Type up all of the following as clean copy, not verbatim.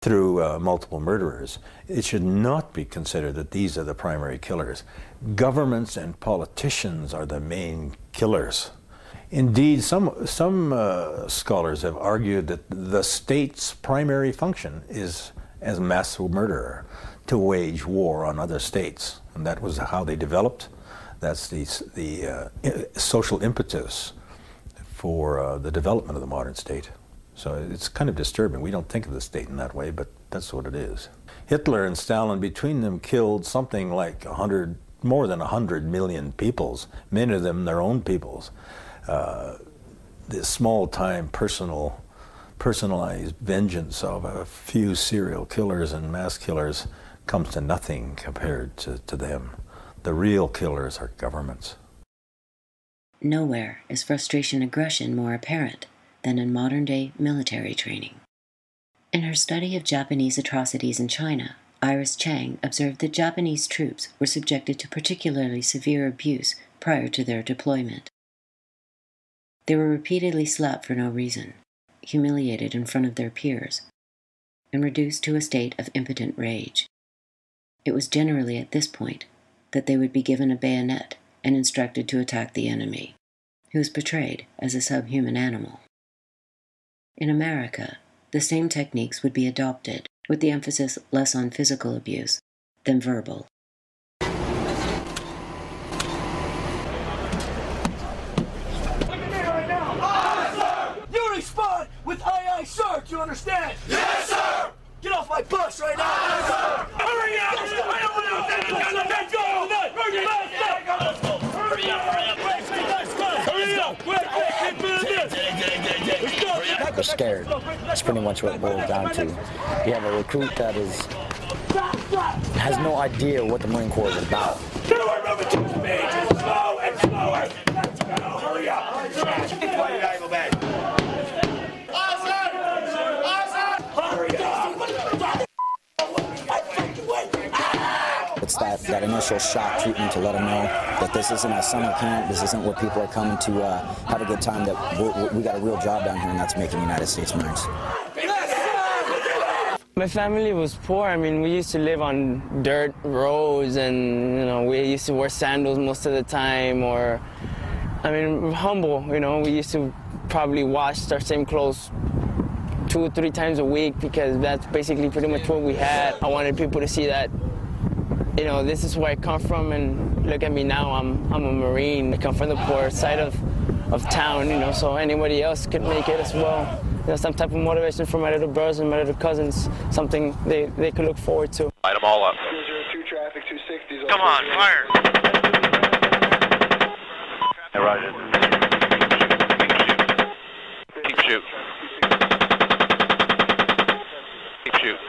through multiple murderers, it should not be considered that these are the primary killers. Governments and politicians are the main killers. Indeed, some scholars have argued that the state's primary function is, as mass murderer, to wage war on other states. And that was how they developed. That's the social impetus for the development of the modern state. So it's kind of disturbing. We don't think of the state in that way, but that's what it is. Hitler and Stalin, between them, killed something like more than 100 million peoples, many of them their own peoples. The small-time personalized vengeance of a few serial killers and mass killers comes to nothing compared to them. The real killers are governments. Nowhere is frustration aggression more apparent than in modern-day military training. In her study of Japanese atrocities in China, Iris Chang observed that Japanese troops were subjected to particularly severe abuse prior to their deployment. They were repeatedly slapped for no reason, humiliated in front of their peers, and reduced to a state of impotent rage. It was generally at this point that they would be given a bayonet and instructed to attack the enemy, who was portrayed as a subhuman animal. In America, the same techniques would be adopted, with the emphasis less on physical abuse than verbal. You respond with aye, sir. Do you understand? Yes, sir. Get off my bus right now. Yes, sir. Hurry up! Let's go! Let's go! They're scared. That's pretty much what it boils down to. You have a recruit that has no idea what the Marine Corps is about. We're moving 2 pages. Slow and slower. Let's go. Hurry up. Go back. It's that initial shock treatment to let them know that this isn't a summer camp, this isn't where people are coming to have a good time, that we got a real job down here, and that's making United States Marines. My family was poor. I mean, we used to live on dirt roads, and, you know, we used to wear sandals most of the time, or, I mean, humble, you know. We used to probably wash our same clothes 2 or 3 times a week, because that's basically pretty much what we had. I wanted people to see that, you know, this is where I come from, and look at me now, I'm a Marine. I come from the poor side of town, you know, so anybody else could make it as well. You know, some type of motivation for my little brothers and my little cousins, something they could look forward to. Light them all up. 002 traffic, 260s. Come on, fire! Hey, Roger. Keep shooting. Keep shooting.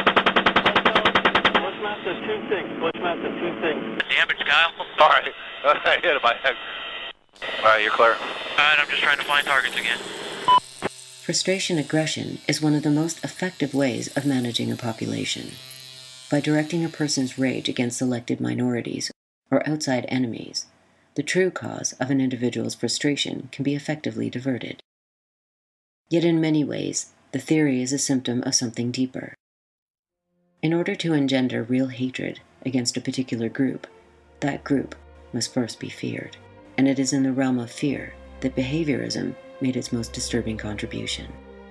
Bushmaster 2-6. Bushmaster 2-6. Damage, Kyle. All right. I hit him by head. All right, you're clear. All right, I'm just trying to find targets again. Frustration aggression is one of the most effective ways of managing a population. By directing a person's rage against selected minorities or outside enemies, the true cause of an individual's frustration can be effectively diverted. Yet in many ways, the theory is a symptom of something deeper. In order to engender real hatred against a particular group, that group must first be feared. And it is in the realm of fear that behaviorism made its most disturbing contribution.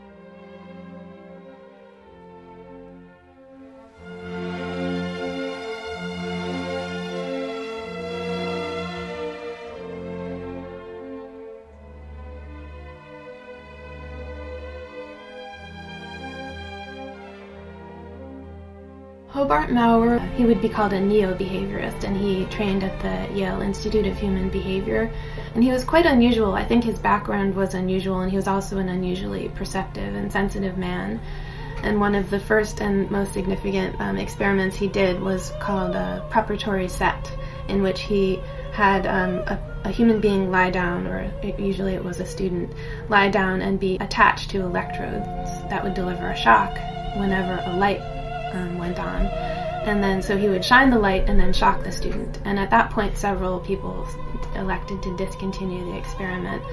Hobart Maurer, he would be called a neo-behaviorist, and he trained at the Yale Institute of Human Behavior. And he was quite unusual. I think his background was unusual, and he was also an unusually perceptive and sensitive man. And one of the first and most significant experiments he did was called a preparatory set, in which he had a human being lie down, or usually it was a student, lie down and be attached to electrodes that would deliver a shock whenever a light went on. And then so he would shine the light and then shock the student. And at that point several people elected to discontinue the experiment.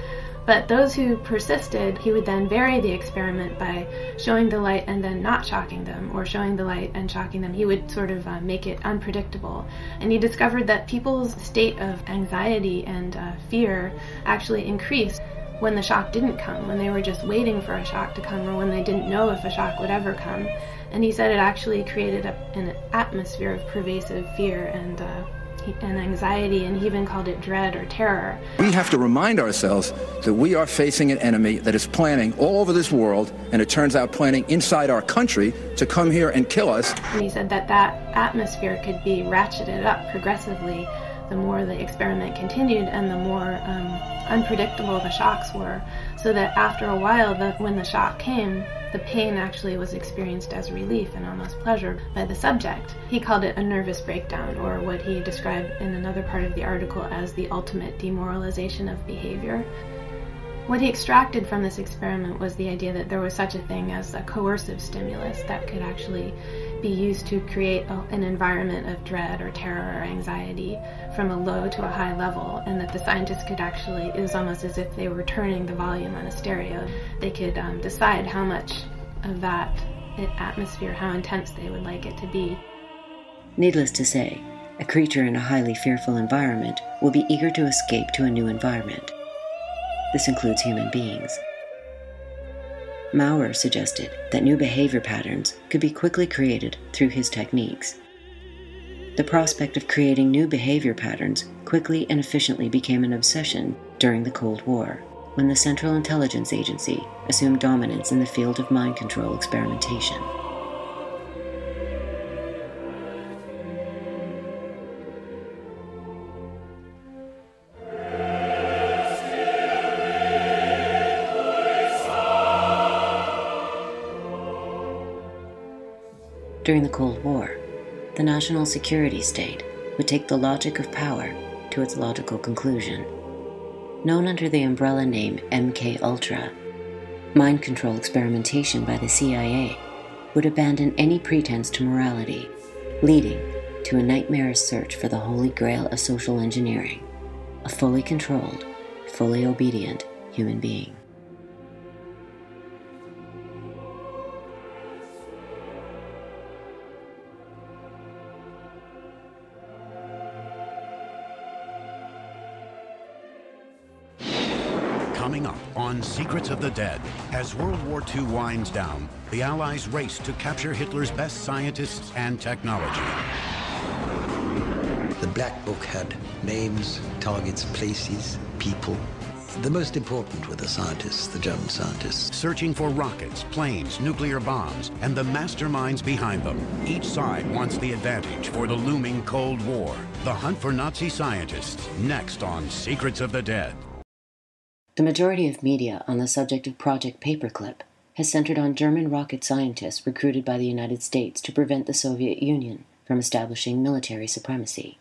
But those who persisted, he would then vary the experiment by showing the light and then not shocking them, or showing the light and shocking them. He would sort of make it unpredictable. And he discovered that people's state of anxiety and fear actually increased when the shock didn't come, when they were just waiting for a shock to come, or when they didn't know if a shock would ever come. And he said it actually created an atmosphere of pervasive fear and anxiety, and he even called it dread or terror. We have to remind ourselves that we are facing an enemy that is planning all over this world, and it turns out planning inside our country to come here and kill us. And he said that that atmosphere could be ratcheted up progressively the more the experiment continued and the more unpredictable the shocks were, so that after a while, when the shock came, the pain actually was experienced as relief and almost pleasure by the subject. He called it a nervous breakdown, or what he described in another part of the article as the ultimate demoralization of behavior. What he extracted from this experiment was the idea that there was such a thing as a coercive stimulus that could actually be used to create an environment of dread or terror or anxiety from a low to a high level, and that the scientists could actually, it was almost as if they were turning the volume on a stereo. They could decide how much of that atmosphere, how intense they would like it to be. Needless to say, a creature in a highly fearful environment will be eager to escape to a new environment. This includes human beings. Maurer suggested that new behavior patterns could be quickly created through his techniques. The prospect of creating new behavior patterns quickly and efficiently became an obsession during the Cold War, when the Central Intelligence Agency assumed dominance in the field of mind control experimentation. During the Cold War, the national security state would take the logic of power to its logical conclusion. Known under the umbrella name MK-Ultra, mind control experimentation by the CIA would abandon any pretense to morality, leading to a nightmarish search for the holy grail of social engineering, a fully controlled, fully obedient human being. Coming up on Secrets of the Dead, as World War II winds down, the Allies race to capture Hitler's best scientists and technology. The Black Book had names, targets, places, people. The most important were the scientists, the German scientists. Searching for rockets, planes, nuclear bombs, and the masterminds behind them. Each side wants the advantage for the looming Cold War. The hunt for Nazi scientists, next on Secrets of the Dead. The majority of media on the subject of Project Paperclip has centered on German rocket scientists recruited by the United States to prevent the Soviet Union from establishing military supremacy.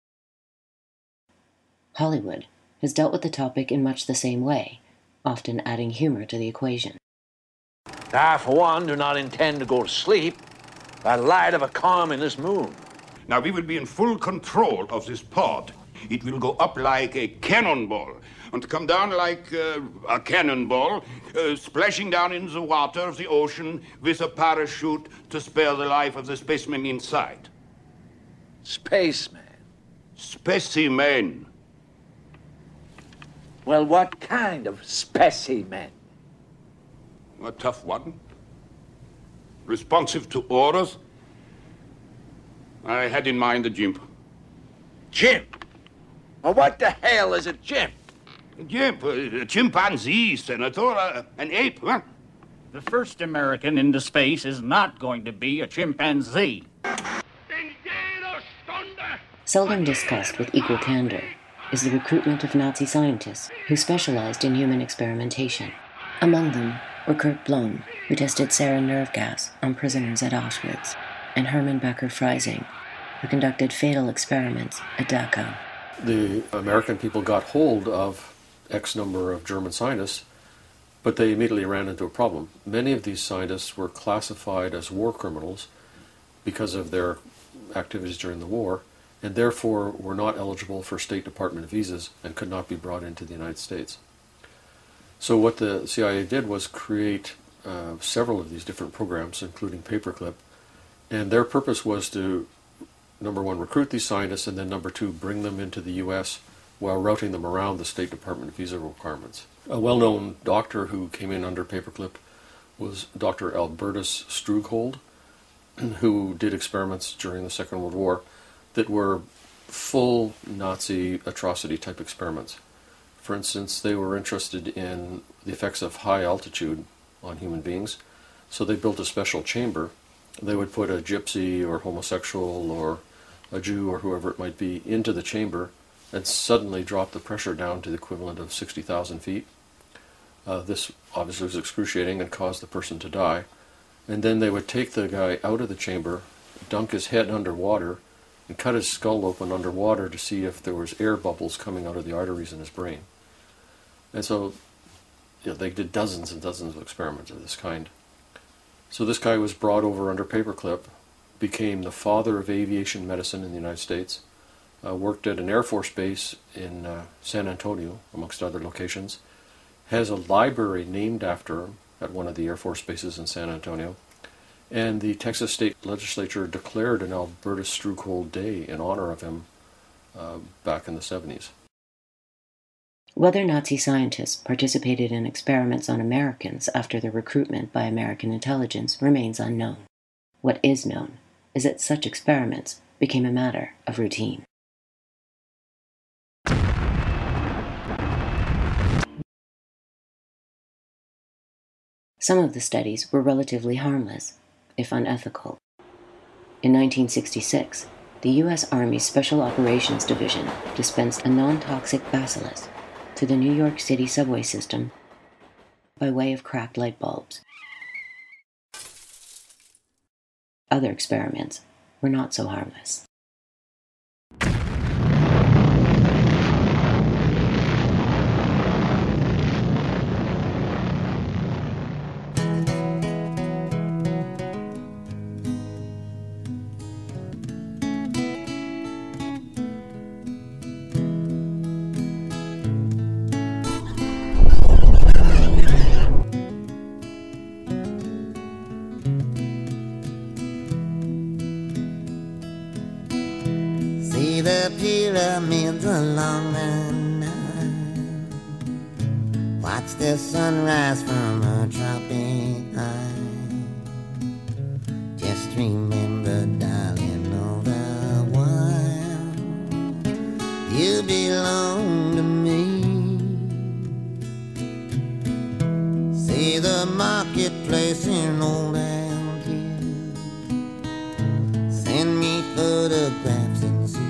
Hollywood has dealt with the topic in much the same way, often adding humor to the equation. I, for one, do not intend to go to sleep by the light of a communist moon. Now, we will be in full control of this pod. It will go up like a cannonball and come down like a cannonball, splashing down into the water of the ocean with a parachute to spare the life of the spaceman inside. Spaceman? Specimen. Well, what kind of specimen? A tough one. Responsive to orders. I had in mind a chimp. Chimp? Well, what the hell is a chimp? A chimpanzee, Senator. An ape, huh? The first American into space is not going to be a chimpanzee. Seldom discussed with equal candor is the recruitment of Nazi scientists who specialized in human experimentation. Among them were Kurt Blom, who tested sarin nerve gas on prisoners at Auschwitz, and Hermann Becker-Freising, who conducted fatal experiments at Dachau. The American people got hold of X number of German scientists, but they immediately ran into a problem. Many of these scientists were classified as war criminals because of their activities during the war, and therefore were not eligible for State Department visas and could not be brought into the United States. So what the CIA did was create several of these different programs, including Paperclip, and their purpose was to, number one, recruit these scientists, and then number two, bring them into the U.S. while routing them around the State Department visa requirements. A well-known doctor who came in under Paperclip was Dr. Albertus Strughold, who did experiments during the Second World War that were full Nazi atrocity type experiments. For instance, they were interested in the effects of high altitude on human beings, so they built a special chamber. They would put a gypsy or homosexual or a Jew or whoever it might be into the chamber and suddenly drop the pressure down to the equivalent of 60,000 feet. This obviously was excruciating and caused the person to die. And then they would take the guy out of the chamber, dunk his head underwater, and cut his skull open underwater to see if there was air bubbles coming out of the arteries in his brain. And so they did dozens and dozens of experiments of this kind. So this guy was brought over under Paperclip, became the father of aviation medicine in the United States, worked at an Air Force base in San Antonio, amongst other locations, has a library named after him at one of the Air Force bases in San Antonio, and the Texas State Legislature declared an Albertus Strughold Day in honor of him back in the 70s. Whether Nazi scientists participated in experiments on Americans after their recruitment by American intelligence remains unknown. What is known is that such experiments became a matter of routine. Some of the studies were relatively harmless, if unethical. In 1966, the U.S. Army's Special Operations Division dispensed a non-toxic bacillus to the New York City subway system by way of cracked light bulbs. Other experiments were not so harmless. The pyramids along the Nile. Watch the sunrise from a tropic high. Just remember, darling, all the while you belong to me. See the marketplace in old Algiers. Send me photographs and souvenirs.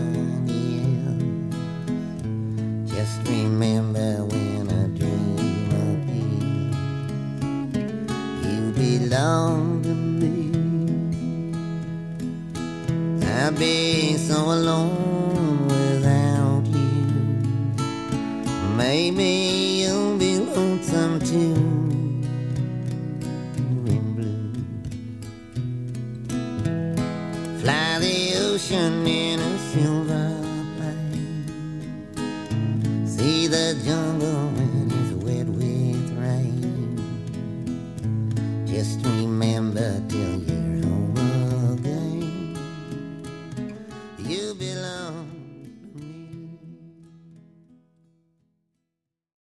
Just remember when a dream appears, you belong to me. I'll be so alone without you. Maybe you'll be lonesome too. Fly the ocean in a silver plane. See the jungle when it's wet with rain. Just